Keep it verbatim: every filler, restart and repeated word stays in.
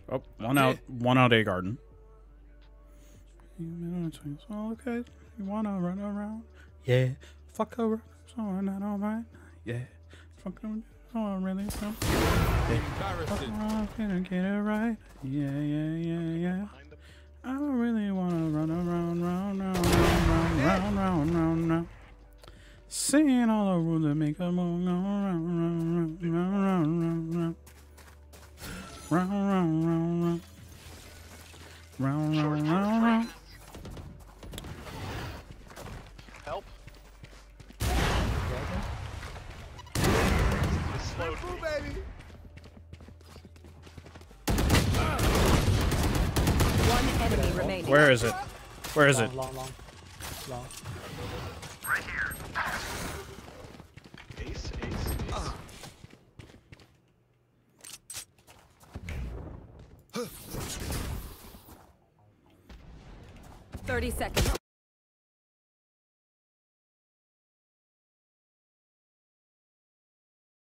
Oh, one out, one out A garden. Okay, you wanna run around? Yeah, fuck around, so I'm not alright. Yeah, fuck around, so I'm really so. Yeah, fuck around, gonna get it right. Yeah, yeah, yeah, yeah. I don't really wanna run around, round, round, round, round, round, round, round, round. Seeing all the rules that make a move, round, round, round, round, round, round, round. Round, round, round, round. Round, round, round, round. Help. Slow move, baby. One enemy remaining. Where is it? Where is it? Long, long, long. long. Right here. Ace, ace, ace. Thirty seconds.